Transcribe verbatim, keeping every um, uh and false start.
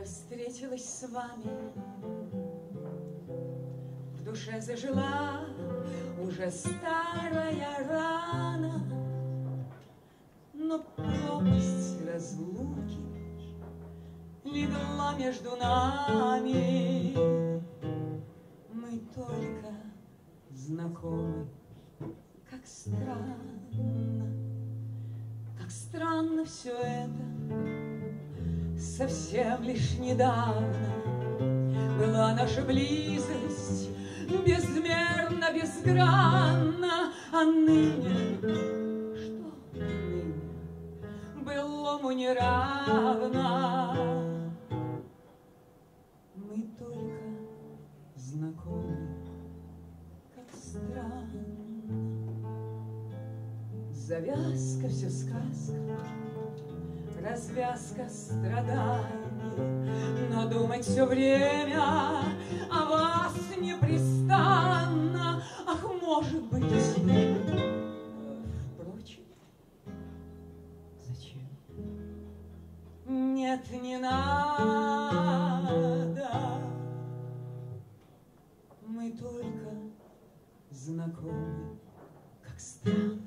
я встретилась с вами, в душе зажила уже старая рана, но пропасть разлуки легла между нами. Мы только знакомы, как странно, как странно все это. Совсем лишь недавно была наша близость безмерно, безгранна, а ныне, что ныне, былому не равно. Мы только знакомы, как странно. Завязка все сказка, развязка страданий, но думать все время о вас непрестанно. Ах, может быть, впрочем, зачем? Нет, не надо. Мы только знакомы, как странно.